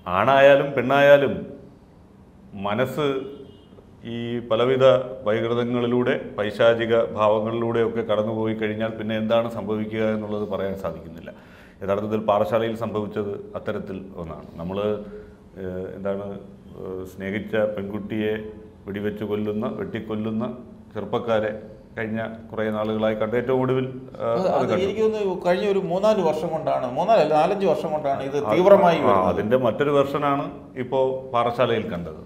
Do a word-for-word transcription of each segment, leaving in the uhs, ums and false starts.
ആണായാലും പെണ്ണായാലും മനസ്സ് ഈ പലവിധ വൈകൃതങ്ങളിലൂടെ പൈശാചിക ഭാവങ്ങളിലൂടെയൊക്കെ കടന്നുപോയി കഴിഞ്ഞാൽ പിന്നെ എന്താണ് സംഭവിക്കുക എന്നുള്ളത് പറയാൻ സാധിക്കുന്നില്ല. യഥാർത്ഥത്തിൽ പാറശാലയിൽ സംഭവിച്ചത് അത്തരത്തിൽ ഒന്നാണ്. നമ്മൾ എന്താണ് സ്നേഹിച്ച പെൺകുട്ടിയെ വെടിവെച്ച് കൊല്ലുന്ന വെട്ടിക്കൊല്ലുന്ന ചെറുപ്പക്കാരെ കഴിഞ്ഞ കുറേ നാളുകളായി കണ്ട് ഏറ്റവും ഒടുവിൽ എനിക്ക് തോന്നുന്നു കഴിഞ്ഞ ഒരു മൂന്നാല് വർഷം കൊണ്ടാണ് മൂന്നാലല്ല നാലഞ്ച് വർഷം കൊണ്ടാണ് ഇത് തീവ്രമായി അതിൻ്റെ മറ്റൊരു വെർഷനാണ് ഇപ്പോൾ പാറശാലയിൽ കണ്ടത്.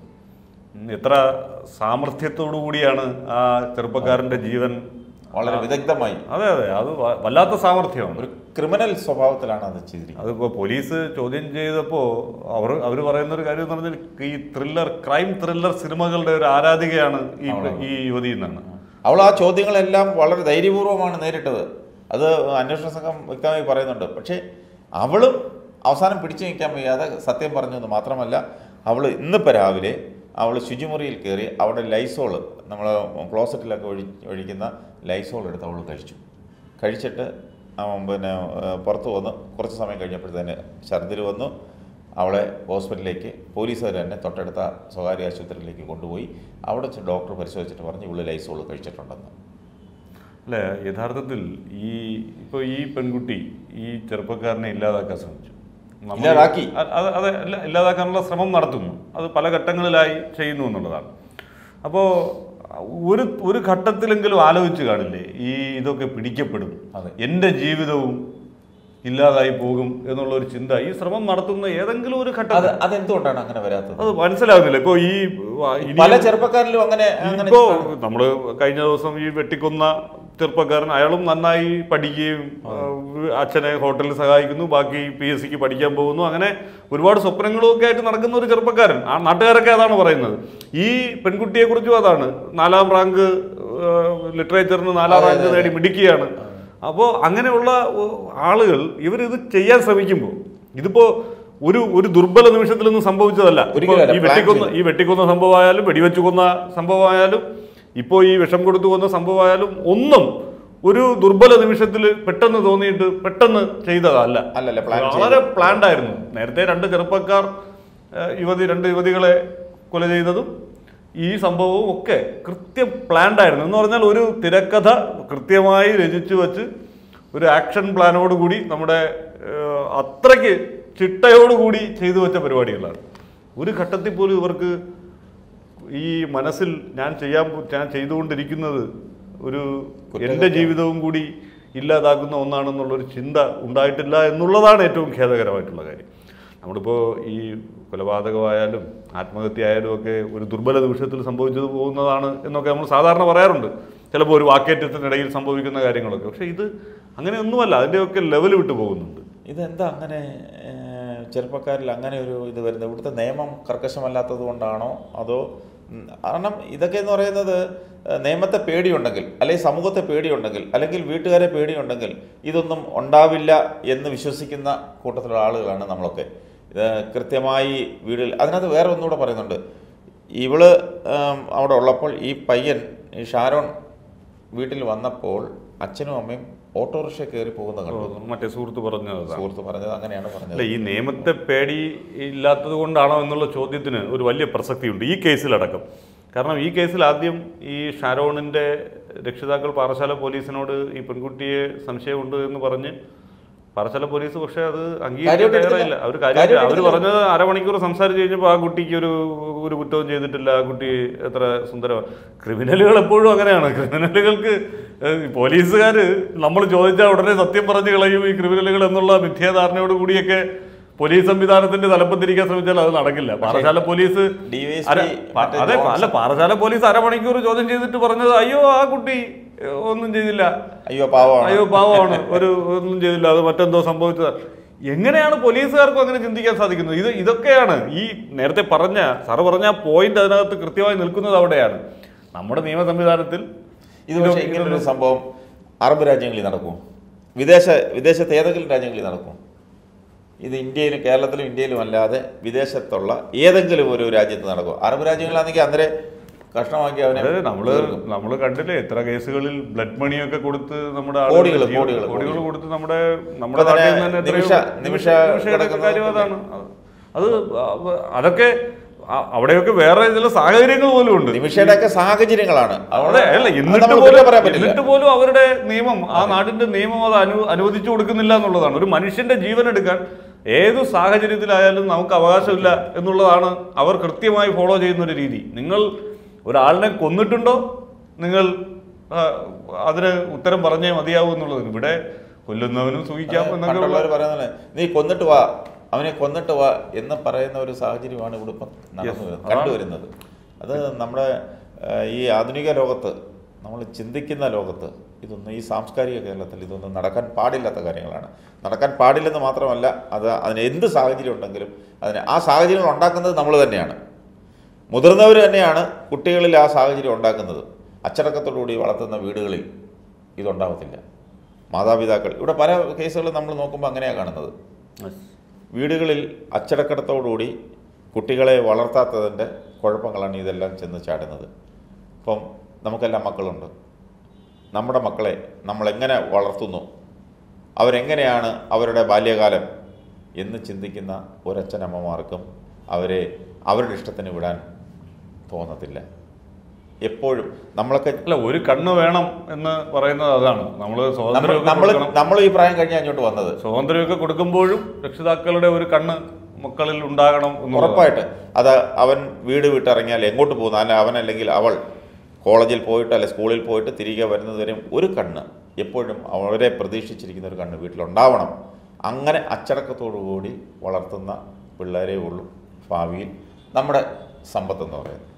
എത്ര സാമർഥ്യത്തോടു കൂടിയാണ് ആ ചെറുപ്പക്കാരൻ്റെ ജീവൻ വളരെ വിദഗ്ധമായി. അതെ അതെ അത് വല്ലാത്ത സാമർഥ്യമാണ്. ഒരു ക്രിമിനൽ സ്വഭാവത്തിലാണ് അത് ചെയ്തിരിക്കുന്നത്. അതിപ്പോൾ പോലീസ് ചോദ്യം ചെയ്തപ്പോൾ അവർ അവർ പറയുന്ന ഒരു കാര്യം എന്ന് പറഞ്ഞാൽ ഈ ത്രില്ലർ ക്രൈം ത്രില്ലർ സിനിമകളുടെ ഒരു ആരാധികയാണ് ഈ ഈ യുവതി എന്നാണ്. അവൾ ആ ചോദ്യങ്ങളെല്ലാം വളരെ ധൈര്യപൂർവ്വമാണ് നേരിട്ടത്. അത് അന്വേഷണ സംഘം വ്യക്തമായി പറയുന്നുണ്ട്. പക്ഷേ അവളും അവസാനം പിടിച്ചു നിൽക്കാൻ വയ്യാതെ സത്യം പറഞ്ഞത് മാത്രമല്ല, അവൾ ഇന്നിപ്പോൾ രാവിലെ അവൾ ശുചിമുറിയിൽ കയറി അവിടെ ലൈസോൾ നമ്മൾ ക്ലോസറ്റിലൊക്കെ ഒഴി ഒഴിക്കുന്ന ലൈസോൾ എടുത്ത് അവൾ കഴിച്ചു. കഴിച്ചിട്ട് പിന്നെ പുറത്ത് വന്ന് കുറച്ച് സമയം കഴിഞ്ഞപ്പോഴത്തേന് ഛർദിൽ വന്നു. അവളെ ഹോസ്പിറ്റലിലേക്ക് പോലീസുകാർ തന്നെ തൊട്ടടുത്ത സ്വകാര്യ ആശുപത്രിയിലേക്ക് കൊണ്ടുപോയി. അവിടെ വെച്ച് ഡോക്ടർ പരിശോധിച്ചിട്ട് പറഞ്ഞ് ഇവള് ലൈസോൾ കഴിച്ചിട്ടുണ്ടെന്ന്. അല്ലേ, യഥാർത്ഥത്തിൽ ഈ ഇപ്പോൾ ഈ പെൺകുട്ടി ഈ ചെറുപ്പക്കാരനെ ഇല്ലാതാക്കാൻ ശ്രമിച്ചു. ഇല്ലാതാക്കി അത് അത് ഇല്ലാതാക്കാനുള്ള ശ്രമം നടത്തുന്നു. അത് പല ഘട്ടങ്ങളിലായി ചെയ്യുന്നു എന്നുള്ളതാണ്. അപ്പോൾ ഒരു ഒരു ഘട്ടത്തിലെങ്കിലും ആലോചിച്ച് കാണില്ലേ ഈ ഇതൊക്കെ പിടിക്കപ്പെടും, എൻ്റെ ജീവിതവും ഇല്ലാതായി പോകും എന്നുള്ളൊരു ചിന്ത ഈ ശ്രമം നടത്തുന്ന ഏതെങ്കിലും ഒരു ഘട്ടം അതെന്തുകൊണ്ടാണ് അങ്ങനെ വരാത്തത് അത് മനസ്സിലാകുന്നില്ല. ഇപ്പോൾ ഈ പല ചെറുപ്പക്കാരിലും അങ്ങനെ ഇപ്പോൾ നമ്മൾ കഴിഞ്ഞ ദിവസം ഈ വെട്ടിക്കൊന്ന ചെറുപ്പക്കാരൻ അയാളും നന്നായി പഠിക്കുകയും അച്ഛനെ ഹോട്ടലിൽ സഹായിക്കുന്നു, ബാക്കി പി എസ് സിക്ക് പഠിക്കാൻ പോകുന്നു, അങ്ങനെ ഒരുപാട് സ്വപ്നങ്ങളൊക്കെ ആയിട്ട് നടക്കുന്ന ഒരു ചെറുപ്പക്കാരൻ. ആ നാട്ടുകാരൊക്കെ അതാണ് പറയുന്നത്. ഈ പെൺകുട്ടിയെക്കുറിച്ചും അതാണ്, നാലാം റാങ്ക് ലിറ്ററേച്ചറിന് നാലാം റാങ്ക് നേടി മിടുക്കിയാണ്. അപ്പോൾ അങ്ങനെയുള്ള ആളുകൾ ഇവരിത് ചെയ്യാൻ ശ്രമിക്കുമ്പോൾ ഇതിപ്പോൾ ഒരു ഒരു ദുർബല നിമിഷത്തിലൊന്നും സംഭവിച്ചതല്ല. ഈ വെട്ടിക്കൊന്ന ഈ വെട്ടിക്കൊന്ന സംഭവമായാലും വെടിവെച്ച് കൊന്ന സംഭവമായാലും ഇപ്പോൾ ഈ വിഷം കൊടുത്തു കൊന്ന സംഭവമായാലും ഒന്നും ഒരു ദുർബല നിമിഷത്തിൽ പെട്ടെന്ന് തോന്നിയിട്ട് പെട്ടെന്ന് ചെയ്തതല്ല, വളരെ പ്ലാൻഡ് ആയിരുന്നു. നേരത്തെ രണ്ട് ചെറുപ്പക്കാർ യുവതി രണ്ട് യുവതികളെ കൊല ചെയ്തതും ഈ സംഭവവും ഒക്കെ കൃത്യം പ്ലാൻഡ് ആയിരുന്നു. എന്ന് പറഞ്ഞാൽ ഒരു തിരക്കഥ കൃത്യമായി രചിച്ചു വച്ച് ഒരു ആക്ഷൻ പ്ലാനോടുകൂടി നമ്മുടെ അത്രയ്ക്ക് ചിട്ടയോടുകൂടി ചെയ്തു വെച്ച പരിപാടികളാണ്. ഒരു ഘട്ടത്തിൽ പോലും ഇവർക്ക് ഈ മനസ്സിൽ ഞാൻ ചെയ്യാൻ ഞാൻ ചെയ്തുകൊണ്ടിരിക്കുന്നത് ഒരു എൻ്റെ ജീവിതവും കൂടി ഇല്ലാതാക്കുന്ന ഒന്നാണെന്നുള്ളൊരു ചിന്ത ഉണ്ടായിട്ടില്ല എന്നുള്ളതാണ് ഏറ്റവും ഖേദകരമായിട്ടുള്ള കാര്യം. നമ്മളിപ്പോൾ ഈ കൊലപാതകമായാലും ആത്മഹത്യ ആയാലും ഒക്കെ ഒരു ദുർബല നിമിഷത്തിൽ സംഭവിച്ചത് പോകുന്നതാണ് എന്നൊക്കെ നമ്മൾ സാധാരണ പറയാറുണ്ട്, ചിലപ്പോൾ ഒരു വാക്കേറ്റത്തിനിടയിൽ സംഭവിക്കുന്ന കാര്യങ്ങളൊക്കെ. പക്ഷേ ഇത് അങ്ങനെയൊന്നുമല്ല, അതിൻ്റെയൊക്കെ ലെവൽ വിട്ടു പോകുന്നുണ്ട്. ഇതെന്താ അങ്ങനെ ചെറുപ്പക്കാരിൽ അങ്ങനെ ഒരു ഇത് വരുന്നത്? ഇവിടുത്തെ നിയമം കർക്കശമല്ലാത്തത് കൊണ്ടാണോ അതോ? കാരണം ഇതൊക്കെ എന്ന് പറയുന്നത് നിയമത്തെ പേടിയുണ്ടെങ്കിൽ, അല്ലെങ്കിൽ സമൂഹത്തെ പേടിയുണ്ടെങ്കിൽ, അല്ലെങ്കിൽ വീട്ടുകാരെ പേടിയുണ്ടെങ്കിൽ ഇതൊന്നും ഉണ്ടാവില്ല എന്ന് വിശ്വസിക്കുന്ന കൂട്ടത്തിലുള്ള ആളുകളാണ് നമ്മളൊക്കെ. ഇത് കൃത്യമായി വീട്ടിൽ അതിനകത്ത് വേറെ ഒന്നുകൂടെ പറയുന്നുണ്ട്. ഇവള് അവിടെ ഉള്ളപ്പോൾ ഈ പയ്യൻ ഈ ഷാരോൺ വീട്ടിൽ വന്നപ്പോൾ അച്ഛനും അമ്മയും ഓട്ടോറിക്ഷ കയറി പോകുന്ന കണ്ടു. മറ്റേ സുഹൃത്ത് പറഞ്ഞത് സുഹൃത്ത് പറഞ്ഞത് അങ്ങനെയാണ് പറഞ്ഞത്. ഈ നിയമത്തെ പേടി ഇല്ലാത്തത് കൊണ്ടാണോ എന്നുള്ള ചോദ്യത്തിന് ഒരു വലിയ പ്രസക്തിയുണ്ട് ഈ കേസിലടക്കം. കാരണം ഈ കേസിൽ ആദ്യം ഈ ഷാരോണിൻ്റെ രക്ഷിതാക്കൾ പാറശാല പോലീസിനോട് ഈ പെൺകുട്ടിയെ സംശയമുണ്ട് എന്ന് പറഞ്ഞ് പാറശാല പോലീസ് പക്ഷേ അത് അംഗീകരിക്കാൻ തയ്യാറായില്ല. അവർ കാര്യം അവർ പറഞ്ഞത് അരമണിക്കൂർ സംസാരിച്ച് കഴിഞ്ഞപ്പോൾ ആ കുട്ടിക്ക് ഒരു ഒരു കുറ്റവും ചെയ്തിട്ടില്ല, ആ കുട്ടി എത്ര സുന്ദരമാണ്. ക്രിമിനലുകൾ എപ്പോഴും അങ്ങനെയാണ്. ക്രിമിനലുകൾക്ക് പോലീസുകാർ നമ്മൾ ചോദിച്ചാൽ ഉടനെ സത്യം പറഞ്ഞു കളയും ഈ ക്രിമിനലുകൾ എന്നുള്ള മിഥ്യാധാരണയോട് കൂടിയൊക്കെ പോലീസ് സംവിധാനത്തിന്റെ തലപ്പത്തിരിക്കാൻ ശ്രമിച്ചാൽ അത് നടക്കില്ല. പാറശാല പോലീസ് അതെ അല്ല പാറശാല പോലീസ് അരമണിക്കൂർ ചോദ്യം ചെയ്തിട്ട് പറഞ്ഞത് അയ്യോ ആ കുട്ടി ഒന്നും ചെയ്തില്ല, അയ്യോ പാവമാണ് അയ്യോ പാവമാണ് ഒരു ഒന്നും ചെയ്തില്ല, അത് മറ്റെന്തോ സംഭവിച്ചത്. എങ്ങനെയാണ് പോലീസുകാർക്കും അങ്ങനെ ചിന്തിക്കാൻ സാധിക്കുന്നത്? ഇത് ഇതൊക്കെയാണ് ഈ നേരത്തെ പറഞ്ഞ സാറ് പറഞ്ഞ പോയിന്റ് അതിനകത്ത് കൃത്യമായി നിൽക്കുന്നത് അവിടെയാണ്. നമ്മുടെ നിയമ സംവിധാനത്തിൽ ഇത് പക്ഷേ ഇങ്ങനൊരു സംഭവം അറബ് രാജ്യങ്ങളിൽ നടക്കും, വിദേശ വിദേശത്തെ ഏതെങ്കിലും രാജ്യങ്ങളിൽ നടക്കും. ഇത് ഇന്ത്യയിലും കേരളത്തിലും ഇന്ത്യയിലും അല്ലാതെ വിദേശത്തുള്ള ഏതെങ്കിലും ഒരു രാജ്യത്ത് നടക്കും. അറബ് രാജ്യങ്ങളിലാണെങ്കിൽ അന്നേരം കഷ്ണമാക്കി അവനെ നമ്മള് നമ്മള് കണ്ടില്ലേ എത്ര കേസുകളിൽ ബ്ലഡ് മണിയൊക്കെ കൊടുത്ത് നമ്മുടെ കോടികൾ കോടികൾ കോടികൾ കൊടുത്ത് നമ്മുടെ നമ്മുടെ നാട്ടിൽ തന്നെ കാര്യം അതാണ്. അത് അതൊക്കെ അവിടെയൊക്കെ വേറെ ചില സാഹചര്യങ്ങൾ പോലും ഉണ്ട്. നിമിഷയുടെയൊക്കെ സാഹചര്യങ്ങളാണ്. അതെ അല്ല, എന്നിട്ട് പോലും എന്നിട്ട് പോലും അവരുടെ നിയമം, ആ നാടിന്റെ നിയമം അത് അനു അനുവദിച്ചു കൊടുക്കുന്നില്ല എന്നുള്ളതാണ്. ഒരു മനുഷ്യന്റെ ജീവൻ എടുക്കാൻ ഏതു സാഹചര്യത്തിലായാലും നമുക്ക് അവകാശമില്ല എന്നുള്ളതാണ് അവർ കൃത്യമായി ഫോളോ ചെയ്യുന്ന ഒരു രീതി. നിങ്ങൾ ഒരാളിനെ കൊന്നിട്ടുണ്ടോ, നിങ്ങൾ അതിന് ഉത്തരം പറഞ്ഞേ മതിയാവൂ എന്നുള്ളത്. ഇവിടെ കൊല്ലുന്നവനും സൂഹിക്കാം എന്നൊക്കെ പറയുന്നത്, നീ കൊന്നിട്ട് വാ, അവനെ കൊന്നിട്ട് വാ എന്ന് പറയുന്ന ഒരു സാഹചര്യമാണ് ഇവിടെ ഇപ്പം നടന്നു വരുന്നത്, കണ്ടുവരുന്നത്. അത് നമ്മുടെ ഈ ആധുനിക ലോകത്ത്, നമ്മൾ ചിന്തിക്കുന്ന ലോകത്ത് ഇതൊന്നും, ഈ സാംസ്കാരിക കേരളത്തിൽ ഇതൊന്നും നടക്കാൻ പാടില്ലാത്ത കാര്യങ്ങളാണ്. നടക്കാൻ പാടില്ലെന്ന് മാത്രമല്ല, അത് അതിന് എന്ത് സാഹചര്യം ഉണ്ടെങ്കിലും അതിന് ആ സാഹചര്യങ്ങൾ ഉണ്ടാക്കുന്നത് നമ്മൾ തന്നെയാണ്, മുതിർന്നവർ തന്നെയാണ് കുട്ടികളിൽ ആ സാഹചര്യം ഉണ്ടാക്കുന്നത്. അച്ചടക്കത്തോടുകൂടി വളർത്തുന്ന വീടുകളിൽ ഇതുണ്ടാവത്തില്ല. മാതാപിതാക്കൾ, ഇവിടെ പല കേസുകളും നമ്മൾ നോക്കുമ്പോൾ അങ്ങനെയാണ് കാണുന്നത്. വീടുകളിൽ അച്ചടക്കത്തോടുകൂടി കുട്ടികളെ വളർത്താത്തതിൻ്റെ കുഴപ്പങ്ങളാണ് ഇതെല്ലാം ചെന്ന് ചാടുന്നത്. ഇപ്പം നമുക്കെല്ലാം മക്കളുണ്ട്. നമ്മുടെ മക്കളെ നമ്മളെങ്ങനെ വളർത്തുന്നു, അവരെങ്ങനെയാണ് അവരുടെ ബാല്യകാലം എന്ന് ചിന്തിക്കുന്ന ഒരച്ഛനമ്മമാർക്കും അവരെ അവരുടെ ഇഷ്ടത്തിന് വിടാൻ തോന്നത്തില്ല. എപ്പോഴും നമ്മളൊക്കെ അല്ല, ഒരു കണ്ണ് വേണം എന്ന് പറയുന്നത് അതാണ്. നമ്മൾ നമ്മൾ നമ്മൾ ഈ പ്രായം കഴിഞ്ഞ് അങ്ങോട്ട് വന്നത്, സ്വാതന്ത്ര്യമൊക്കെ കൊടുക്കുമ്പോഴും രക്ഷിതാക്കളുടെ ഒരു കണ്ണ് മക്കളിൽ ഉണ്ടാകണം എന്ന് ഉറപ്പായിട്ട്. അത് അവൻ വീട് വിട്ടിറങ്ങിയാൽ എങ്ങോട്ട് പോകുന്നു, അല്ല അവൻ അല്ലെങ്കിൽ അവൾ കോളേജിൽ പോയിട്ട് അല്ലെ സ്കൂളിൽ പോയിട്ട് തിരികെ വരുന്നതുവരെയും ഒരു കണ്ണ് എപ്പോഴും അവരെ പ്രതീക്ഷിച്ചിരിക്കുന്ന ഒരു കണ്ണ് വീട്ടിലുണ്ടാവണം. അങ്ങനെ അച്ചടക്കത്തോടു കൂടി വളർത്തുന്ന പിള്ളേരേ ഉള്ളൂ ഭാവിയിൽ നമ്മുടെ സമ്പത്തെന്ന് പറയുന്നത്.